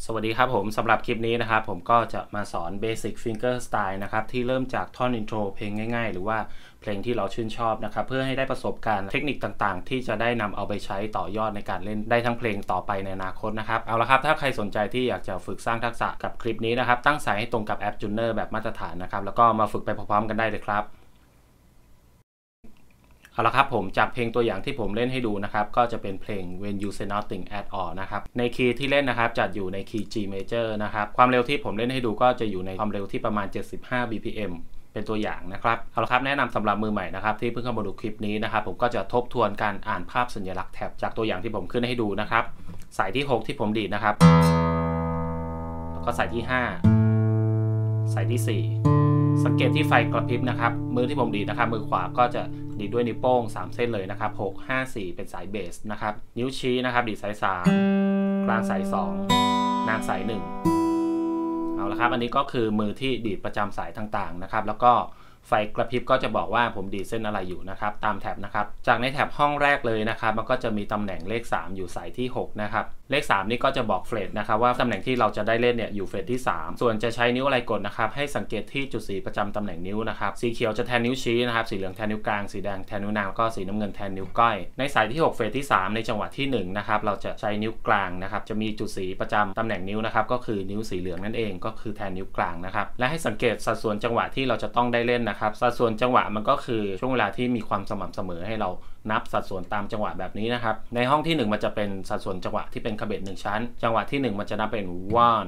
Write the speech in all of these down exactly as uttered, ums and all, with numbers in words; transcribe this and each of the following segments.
สวัสดีครับผมสำหรับคลิปนี้นะครับผมก็จะมาสอน Basic Finger Style นะครับที่เริ่มจากท่อนอินโทรเพลงง่ายๆหรือว่าเพลงที่เราชื่นชอบนะครับเพื่อให้ได้ประสบการณ์เทคนิคต่างๆที่จะได้นำเอาไปใช้ต่อยอดในการเล่นได้ทั้งเพลงต่อไปในอนาคตนะครับเอาละครับถ้าใครสนใจที่อยากจะฝึกสร้างทักษะกับคลิปนี้นะครับตั้งสายให้ตรงกับแอป Juner แบบมาตรฐานนะครับแล้วก็มาฝึกไปพร้อมๆกันได้เลยครับเอาละครับผมจากเพลงตัวอย่างที่ผมเล่นให้ดูนะครับก็จะเป็นเพลง When You Say Nothing at All นะครับในคีย์ที่เล่นนะครับจัดอยู่ในคีย์ G Major นะครับความเร็วที่ผมเล่นให้ดูก็จะอยู่ในความเร็วที่ประมาณเจ็ดสิบห้า บี พี เอ็ม เป็นตัวอย่างนะครับเอาละครับแนะนำสำหรับมือใหม่นะครับที่เพิ่งเข้ามาดูคลิปนี้นะครับผมก็จะทบทวนการอ่านภาพสัญลักษณ์แท็บจากตัวอย่างที่ผมขึ้นให้ดูนะครับสายที่หกที่ผมดีดนะครับแล้วก็สายที่ห้าสายที่สี่สังเกตที่ไฟกระพริบนะครับมือที่ผมดีดนะครับมือขวาก็จะดีดด้วยนิ้วโป้งสามเส้นเลยนะครับหก ห้า สี่เป็นสายเบสนะครับนิ้วชี้นะครับดีดสายสามกลางสายสองนางสายหนึ่งเอาละครับอันนี้ก็คือมือที่ดีดประจำสายต่างๆนะครับแล้วก็ไฟกระพริบก็จะบอกว่าผมดีดเส้นอะไรอยู่นะครับตามแท็บนะครับจากในแท็บห้องแรกเลยนะครับมันก็จะมีตำแหน่งเลขสามอยู่สายที่หกนะครับเลขสามนี่ก็จะบอกเฟรตนะครับว่าตำแหน่งที่เราจะได้เล่นเนี่ยอยู่เฟรตที่สามส่วนจะใช้นิ้วอะไรกดนะครับให้สังเกตที่จุดสีประจำตำแหน่งนิ้วนะครับสีเขียวจะแทนนิ้วชี้นะครับสีเหลืองแทนนิ้วกลางสีแดงแทนนิ้วนางแล้วก็สีน้ำเงินแทนนิ้วก้อยในสายที่หกเฟรตที่สามในจังหวะที่หนึ่งนะครับเราจะใช้นิ้วกลางนะครับจะมีจุดสีประจำตำแหน่งนิ้วนะครับก็คือนิ้วสีเหลืองนั่นเองก็คือแทนนิ้วกลางนะครับและให้สังเกตสัดส่วนจังหวะที่เราจะต้องได้เล่นนะครับสัดส่วนจังหวะมันก็คือช่วงเวลาที่มีความสม่ำเสมอให้เรานับสัดส่วนตามจังหวะแบบนี้นะครับในห้องที่หนึ่งมันจะเป็นสัดส่วนจังหวะที่เป็นคาเบตหนึ่งชั้นจังหวะที่หนึ่งมันจะนับเป็น one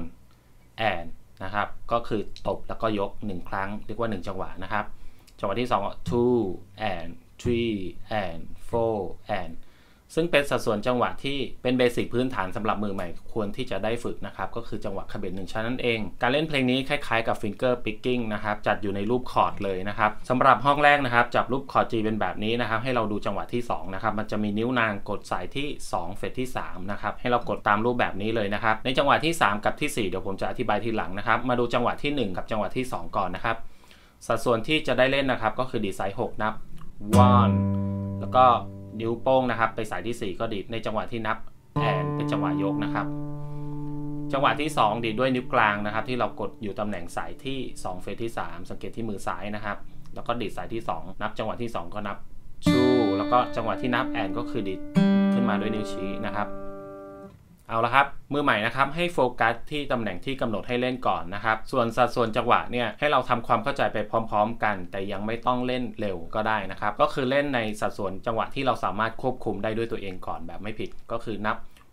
and นะครับก็คือตบแล้วก็ยกหนึ่งครั้งเรียกว่าหนึ่งจังหวะนะครับจังหวะที่สอง two and three and four and ซึ่งเป็นสัดส่วนจังหวะที่เป็นเบสิกพื้นฐานสำหรับมือใหม่ควรที่จะได้ฝึกนะครับก็คือจังหวะคาเบตหนึ่งชั้นนั่นเองการเล่นเพลงนี้คล้ายๆกับ finger picking นะครับจัดอยู่ในรูปคอร์ดเลยนะครับสำหรับห้องแรกนะครับจับรูปคอร์ด G เป็นแบบนี้นะครับให้เราดูจังหวะที่สองนะครับมันจะมีนิ้วนางกดสายที่สองเฟรตที่สามนะครับให้เรากดตามรูปแบบนี้เลยนะครับในจังหวะที่สามกับที่สี่เดี๋ยวผมจะอธิบายทีหลังนะครับมาดูจังหวะที่หนึ่งกับจังหวะที่สองก่อนนะครับสัดส่วนที่จะได้เล่นนะครับก็คือดีดสายหกนับ one แล้วก็นิ้วโป้งนะครับไปสายที่สี่ก็ดีดในจังหวะที่นับ and เป็นจังหวะยกนะครับจังหวะที่สองดีดด้วยนิ้วกลางนะครับที่เรากดอยู่ตำแหน่งสายที่สองเฟรตที่สามสังเกตที่มือซ้ายนะครับแล้วก็ดีดสายที่สองนับจังหวะที่สองก็นับ two แล้วก็จังหวะที่นับ and ก็คือดีดขึ้นมาด้วยนิ้วชี้นะครับเอาละครับมือใหม่นะครับให้โฟกัสที่ตำแหน่งที่กำหนดให้เล่นก่อนนะครับส่วนสัดส่วนจังหวะเนี่ยให้เราทำความเข้าใจไปพร้อมๆกันแต่ยังไม่ต้องเล่นเร็วก็ได้นะครับก็คือเล่นในสัดส่วนจังหวะที่เราสามารถควบคุมได้ด้วยตัวเองก่อนแบบไม่ผิดก็คือนับ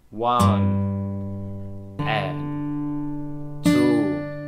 one and two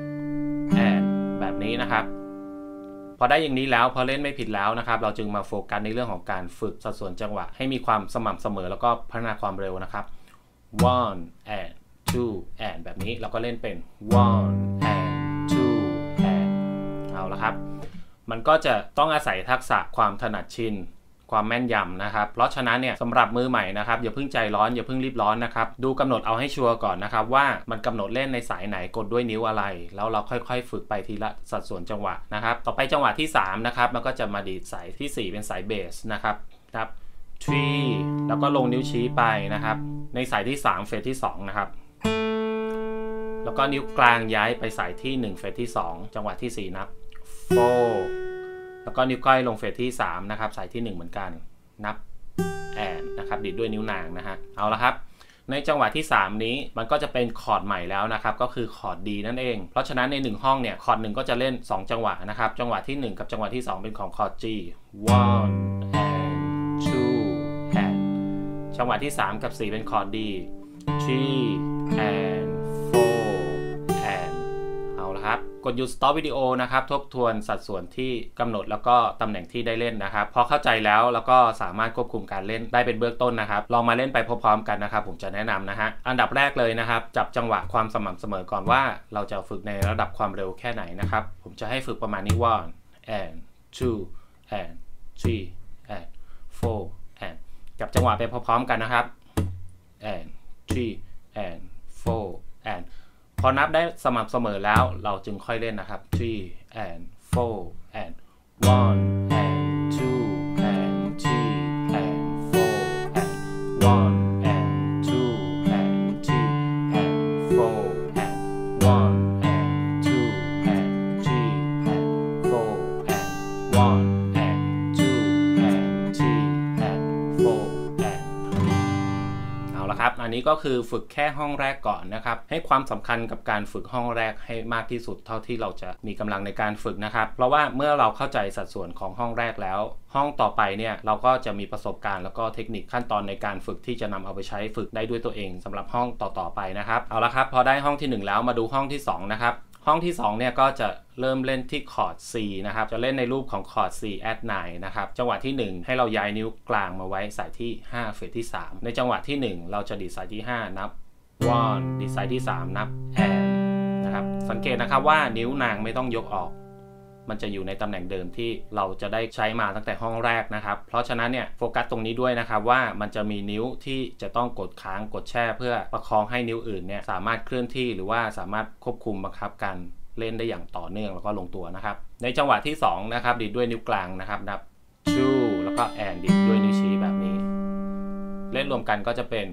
and แบบนี้นะครับพอได้อย่างนี้แล้วพอเล่นไม่ผิดแล้วนะครับเราจึงมาโฟกัสในเรื่องของการฝึกสัดส่วนจังหวะให้มีความสม่ำเสมอแล้วก็พัฒนาความเร็วนะครับone and two and แบบนี้เราก็เล่นเป็น one and two and เอาละครับมันก็จะต้องอาศัยทักษะความถนัดชินความแม่นยำนะครับเพราะฉะนั้นเนี่ยสำหรับมือใหม่นะครับอย่าเพิ่งใจร้อนอย่าเพิ่งรีบร้อนนะครับดูกำหนดเอาให้ชัวร์ก่อนนะครับว่ามันกำหนดเล่นในสายไหนกดด้วยนิ้วอะไรแล้วเราค่อยๆฝึกไปทีละสัดส่วนจังหวะนะครับต่อไปจังหวะที่สามนะครับมันก็จะมาดีดสายที่สี่เป็นสายเบสนะครับครับthree แล้วก็ลงนิ้วชี้ไปนะครับในสายที่สามเฟรตที่สองนะครับแล้วก็นิ้วกลางย้ายไปสายที่หนึ่งเฟรตที่สองจังหวะที่สี่นับ four แล้วก็นิ้วก้อยลงเฟรตที่สามนะครับสายที่หนึ่งเหมือนกันนับ and นะครับดีดด้วยนิ้วนางนะฮะเอาละครับในจังหวะที่สามนี้มันก็จะเป็นคอร์ดใหม่แล้วนะครับก็คือคอร์ด D นั่นเองเพราะฉะนั้นในหนึ่งห้องเนี่ยคอร์ดหนึ่งก็จะเล่นสองจังหวะนะครับจังหวะที่หนึ่งกับจังหวะที่สองเป็นของคอร์ด G one and two and จังหวะที่สามกับสี่เป็นคอร์ด D three and four and เอาละครับกดหยุด stop วิดีโอนะครับทบทวนสัดส่วนที่กำหนดแล้วก็ตำแหน่งที่ได้เล่นนะครับพอเข้าใจแล้วแล้วก็สามารถควบคุมการเล่นได้เป็นเบื้องต้นนะครับลองมาเล่นไปพร้อมๆกันนะครับผมจะแนะนำนะฮะอันดับแรกเลยนะครับจับจังหวะความสม่ำเสมอก่อนว่าเราจะฝึกในระดับความเร็วแค่ไหนนะครับผมจะให้ฝึกประมาณนี้ one and two and three and four and จับจังหวะไปพร้อมๆกันนะครับ and three and four and พอนับได้สม่ำเสมอแล้วเราจึงค่อยเล่นนะครับ three and four and one and two and three and four and one and two and three and four ละครับอันนี้ก็คือฝึกแค่ห้องแรกก่อนนะครับให้ความสำคัญกับการฝึกห้องแรกให้มากที่สุดเท่าที่เราจะมีกำลังในการฝึกนะครับเพราะว่าเมื่อเราเข้าใจสัดส่วนของห้องแรกแล้วห้องต่อไปเนี่ยเราก็จะมีประสบการณ์แล้วก็เทคนิคขั้นตอนในการฝึกที่จะนำเอาไปใช้ฝึกได้ด้วยตัวเองสำหรับห้องต่อๆไปนะครับเอาละครับพอได้ห้องที่หนึ่งแล้วมาดูห้องที่สองนะครับห้องที่สองเนี่ยก็จะเริ่มเล่นที่คอร์ด C นะครับจะเล่นในรูปของคอร์ด C add ไนน์นะครับจังหวะที่หนึ่งให้เราย้ายนิ้วกลางมาไว้สายที่ห้าเฟสที่สามในจังหวะที่หนึ่งเราจะดีดสายที่ห้านับ one ดีดสายที่สามนับ and นะครับสังเกตนะครับว่านิ้วนางไม่ต้องยกออกมันจะอยู่ในตำแหน่งเดิมที่เราจะได้ใช้มาตั้งแต่ห้องแรกนะครับเพราะฉะนั้นเนี่ยโฟกัสตรงนี้ด้วยนะครับว่ามันจะมีนิ้วที่จะต้องกดค้างกดแช่เพื่อประคองให้นิ้วอื่นเนี่ยสามารถเคลื่อนที่หรือว่าสามารถควบคุมบังคับการเล่นได้อย่างต่อเนื่องแล้วก็ลงตัวนะครับในจังหวะที่สองนะครับดีดด้วยนิ้วกลางนะครับนับ two แล้วก็ and ดีดด้วยนิ้วชี้แบบนี้เล่นรวมกันก็จะเป็น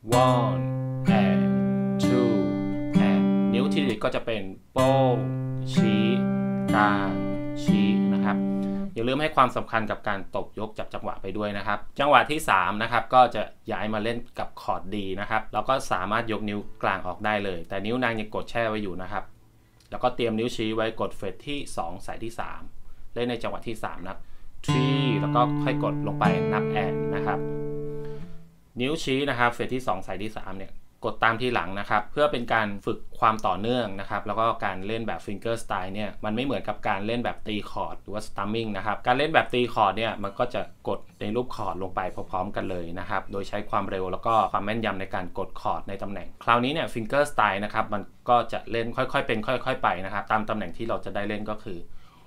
one and two and นิ้วที่ดีดก็จะเป็นโป้งชี้กลางชี้นะครับอย่าลืมให้ความสำคัญกับการตบยกจับจังหวะไปด้วยนะครับจังหวะที่สามนะครับก็จะย้ายมาเล่นกับคอร์ด D นะครับเราก็สามารถยกนิ้วกลางออกได้เลยแต่นิ้วนางยังกดแช่ไว้อยู่นะครับแล้วก็เตรียมนิ้วชี้ไว้กดเฟสที่สองสายที่สามเล่นในจังหวะที่สามนับ three แล้วก็ค่อยกดลงไปนับ and นะครับนิ้วชี้นะครับเฟสที่สองสายที่สามเนี่ยกดตามที่หลังนะครับเพื่อเป็นการฝึกความต่อเนื่องนะครับแล้วก็การเล่นแบบฟิงเกอร์สไตล์เนี่ยมันไม่เหมือนกับการเล่นแบบตีคอร์ดหรือว่าสตัมมิ่งนะครับการเล่นแบบตีคอร์ดเนี่ยมันก็จะกดในรูปคอร์ดลงไปพร้อมๆกันเลยนะครับโดยใช้ความเร็วแล้วก็ความแม่นยำในการกดคอร์ดในตำแหน่งคราวนี้เนี่ยฟิงเกอร์สไตล์นะครับมันก็จะเล่นค่อยๆเป็นค่อยๆไปนะครับตามตำแหน่งที่เราจะได้เล่นก็คือ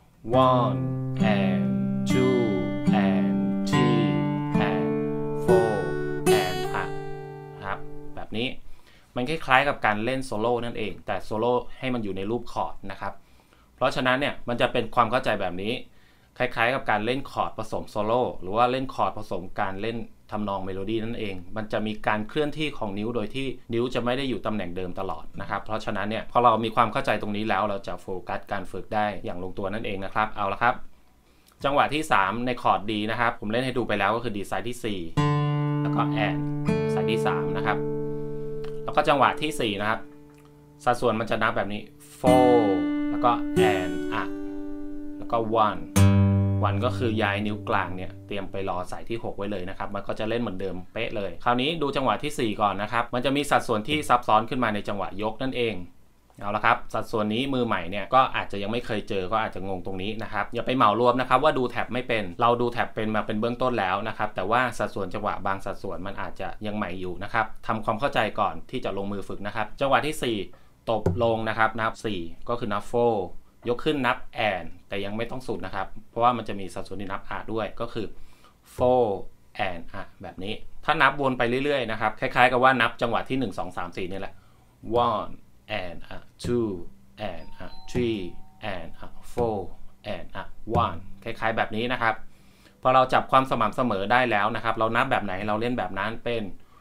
one and two and three and four and อ่ะครับแบบนี้มันคล้ายๆกับการเล่นโซโล่นั่นเองแต่โซโล่ให้มันอยู่ในรูปคอร์ดนะครับเพราะฉะนั้นเนี่ยมันจะเป็นความเข้าใจแบบนี้คล้ายๆกับการเล่นคอร์ดผสมโซโล่หรือว่าเล่นคอร์ดผสมการเล่นทำนองเมโลดี้นั่นเองมันจะมีการเคลื่อนที่ของนิ้วโดยที่นิ้วจะไม่ได้อยู่ตำแหน่งเดิมตลอดนะครับเพราะฉะนั้นเนี่ยพอเรามีความเข้าใจตรงนี้แล้วเราจะโฟกัสการฝึกได้อย่างลงตัวนั่นเองนะครับเอาละครับจังหวะที่สามในคอร์ด D นะครับผมเล่นให้ดูไปแล้วก็คือ D สายที่สี่แล้วก็ and สายที่สามนะครับแล้วก็จังหวะที่สี่นะครับสัดส่วนมันจะนับแบบนี้ four แล้วก็ and อ่ะแล้วก็ one one ก็คือย้ายนิ้วกลางเนี่ยเตรียมไปรอสายที่หกไว้เลยนะครับมันก็จะเล่นเหมือนเดิมเป๊ะเลยคราวนี้ดูจังหวะที่สี่ก่อนนะครับมันจะมีสัดส่วนที่ซับซ้อนขึ้นมาในจังหวะยกนั่นเองเอาละครับสัดส่วนนี้มือใหม่เนี่ยก็อาจจะยังไม่เคยเจอก็อาจจะงงตรงนี้นะครับอย่าไปเหมารวมนะครับว่าดูแท็บไม่เป็นเราดูแท็บเป็นมาเป็นเบื้องต้นแล้วนะครับแต่ว่าสัดส่วนจังหวะบางสัดส่วนมันอาจจะยังใหม่อยู่นะครับทำความเข้าใจก่อนที่จะลงมือฝึกนะครับจังหวะที่สี่ตบลงนะครับนับสี่ก็คือนับ four ยกขึ้นนับ and แต่ยังไม่ต้องสุดนะครับเพราะว่ามันจะมีสัดส่วนที่นับ r ด้วยก็คือ four and r แบบนี้ถ้านับวนไปเรื่อยๆนะครับคล้ายๆกับว่านับจังหวะที่หนึ่ง สอง สาม สี่นี่แหละ one and a two and a three and a four and a one คล้ายๆแบบนี้นะครับพอเราจับความสม่ำเสมอได้แล้วนะครับเรานับแบบไหนเราเล่นแบบนั้นเป็น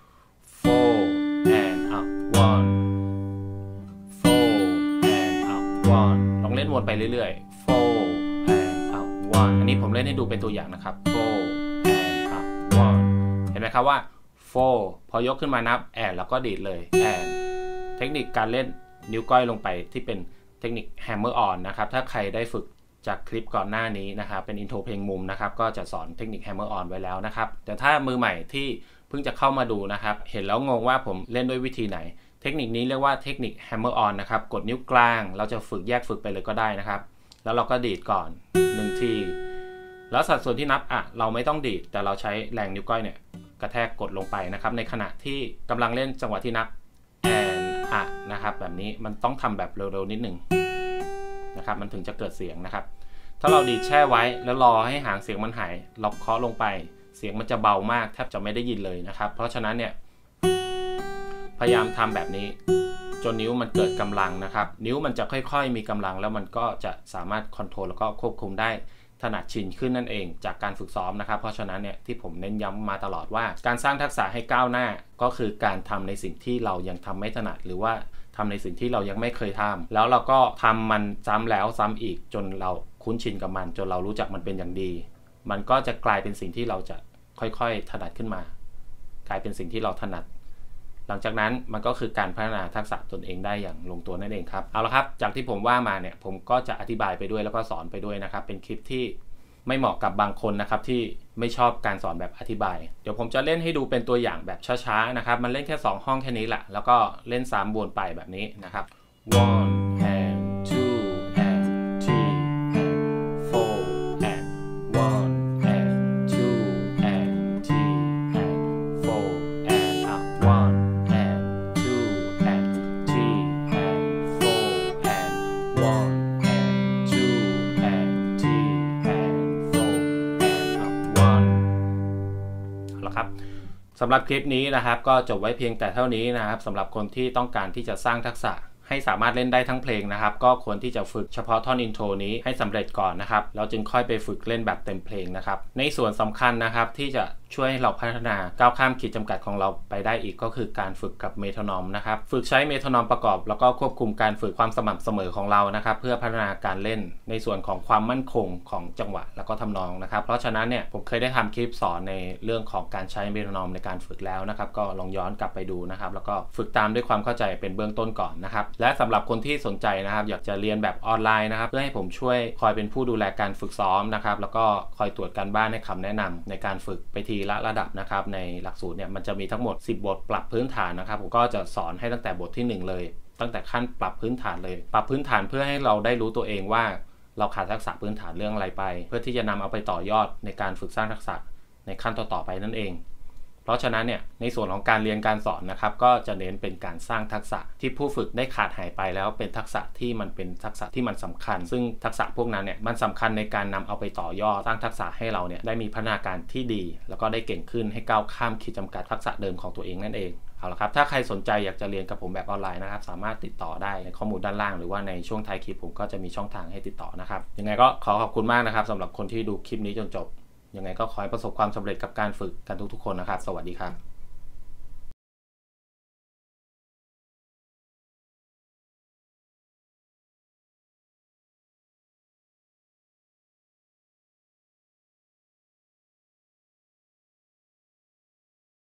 four and a one four and a one ลองเล่นวนไปเรื่อยๆ four and a one อันนี้ผมเล่นให้ดูเป็นตัวอย่างนะครับ four and a one เห็นไหมครับว่า four พอยกขึ้นมานับ and แล้วก็ดีดเลย andเทคนิคการเล่นนิ้วก้อยลงไปที่เป็นเทคนิค hammer on นะครับถ้าใครได้ฝึกจากคลิปก่อนหน้านี้นะครับเป็นอินโทรเพลงมุมนะครับก็จะสอนเทคนิค hammer on ไว้แล้วนะครับแต่ถ้ามือใหม่ที่เพิ่งจะเข้ามาดูนะครับเห็นแล้วงงว่าผมเล่นด้วยวิธีไหนเทคนิคนี้เรียกว่าเทคนิค hammer on นะครับกดนิ้วกลางเราจะฝึกแยกฝึกไปเลยก็ได้นะครับแล้วเราก็ดีดก่อนหนึ่งทีแล้วสัดส่วนที่นับอ่ะเราไม่ต้องดีดแต่เราใช้แรงนิ้วก้อยเนี่ยกระแทกกดลงไปนะครับในขณะที่กำลังเล่นจังหวะที่นับอ่ะนะครับแบบนี้มันต้องทำแบบเร็วๆนิดหนึ่งนะครับมันถึงจะเกิดเสียงนะครับถ้าเราดีดแช่ไว้แล้วรอให้หางเสียงมันหายเราเคาะลงไปเสียงมันจะเบามากแทบจะไม่ได้ยินเลยนะครับเพราะฉะนั้นเนี่ยพยายามทำแบบนี้จนนิ้วมันเกิดกำลังนะครับนิ้วมันจะค่อยๆมีกำลังแล้วมันก็จะสามารถคอนโทรลแล้วก็ควบคุมได้ถนัดชินขึ้นนั่นเองจากการฝึกซ้อมนะครับเพราะฉะนั้นเนี่ยที่ผมเน้นย้ำมาตลอดว่าการสร้างทักษะให้ก้าวหน้าก็คือการทำในสิ่งที่เรายังทำไม่ถนัดหรือว่าทำในสิ่งที่เรายังไม่เคยทำแล้วเราก็ทำมันซ้ำแล้วซ้ำอีกจนเราคุ้นชินกับมันจนเรารู้จักมันเป็นอย่างดีมันก็จะกลายเป็นสิ่งที่เราจะค่อยๆถนัดขึ้นมากลายเป็นสิ่งที่เราถนัดหลังจากนั้นมันก็คือการพัฒนาทักษะตนเองได้อย่างลงตัวนั่นเองครับเอาละครับจากที่ผมว่ามาเนี่ยผมก็จะอธิบายไปด้วยแล้วก็สอนไปด้วยนะครับเป็นคลิปที่ไม่เหมาะกับบางคนนะครับที่ไม่ชอบการสอนแบบอธิบายเดี๋ยวผมจะเล่นให้ดูเป็นตัวอย่างแบบช้าๆนะครับมันเล่นแค่สองห้องแค่นี้แหละแล้วก็เล่นซ้ำวนไปแบบนี้นะครับ one and two and three and four and one and two and three and four and up one and two and three and four and one and two and three and four and up one เอาละครับสำหรับคลิปนี้นะครับก็จบไว้เพียงแต่เท่านี้นะครับสำหรับคนที่ต้องการที่จะสร้างทักษะให้สามารถเล่นได้ทั้งเพลงนะครับก็ควรที่จะฝึกเฉพาะท่อนอินโทรนี้ให้สำเร็จก่อนนะครับแล้วจึงค่อยไปฝึกเล่นแบบเต็มเพลงนะครับในส่วนสำคัญนะครับที่จะช่วยให้เราพัฒนาก้าวข้ามขีดจำกัดของเราไปได้อีกก็คือการฝึกกับเมโทรนอมนะครับฝึกใช้เมโทรนอมประกอบแล้วก็ควบคุมการฝึกความสม่ำเสมอของเรานะครับเพื่อพัฒนาการเล่นในส่วนของความมั่นคงของจังหวะแล้วก็ทำนองนะครับเพราะฉะนั้นเนี่ยผมเคยได้ทำคลิปสอนในเรื่องของการใช้เมโทรนอมในการฝึกแล้วนะครับก็ลองย้อนกลับไปดูนะครับแล้วก็ฝึกตามด้วยความเข้าใจเป็นเบื้องต้นก่อนนะครับและสำหรับคนที่สนใจนะครับอยากจะเรียนแบบออนไลน์นะครับเพื่อให้ผมช่วยคอยเป็นผู้ดูแลการฝึกซ้อมนะครับแล้วก็คอยตรวจการบ้านให้คำแนะนำในการฝึกไปทีละระดับนะครับในหลักสูตรเนี่ยมันจะมีทั้งหมดสิบบทปรับพื้นฐานนะครับผมก็จะสอนให้ตั้งแต่บทที่หนึ่งเลยตั้งแต่ขั้นปรับพื้นฐานเลยปรับพื้นฐานเพื่อให้เราได้รู้ตัวเองว่าเราขาดทักษะพื้นฐานเรื่องอะไรไปเพื่อที่จะนำเอาไปต่อยอดในการฝึกสร้างทักษะในขั้นต่อๆไปนั่นเองเพราะฉะนั้นเนี่ยในส่วนของการเรียนการสอนนะครับก็จะเน้นเป็นการสร้างทักษะที่ผู้ฝึกได้ขาดหายไปแล้วเป็นทักษะที่มันเป็นทักษะที่มันสำคัญซึ่งทักษะพวกนั้นเนี่ยมันสำคัญในการนำเอาไปต่อยอดสร้างทักษะให้เราเนี่ยได้มีพัฒนาการที่ดีแล้วก็ได้เก่งขึ้นให้ก้าวข้ามขีดจำกัดทักษะเดิมของตัวเองนั่นเองเอาละครับถ้าใครสนใจอยากจะเรียนกับผมแบบออนไลน์นะครับสามารถติดต่อได้ในข้อมูลด้านล่างหรือว่าในช่วงท้ายคลิปผมก็จะมีช่องทางให้ติดต่อนะครับยังไงก็ขอขอบคุณมากนะครับสำหรับคนที่ดูคลิปนี้จนจบยังไงก็ขอให้ประสบความสำเร็จกับการฝึกกันทุกๆคนนะครับสวัสดีครับ